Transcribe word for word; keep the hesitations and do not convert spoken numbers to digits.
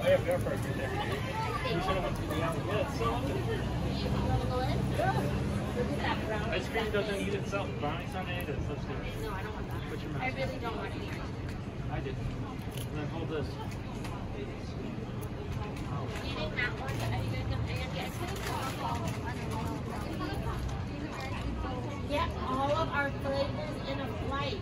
Oh yeah, go for it. Right there. We should have went to the alley. Yeah, it's so yeah. Ice cream doesn't eat itself. Brownies on it. It's upstairs. No, I don't want that. Put your mouth. I really don't want any. I did. And then hold this. Eating that one, are you guys gonna get Yeah, all of our flavors in a flight.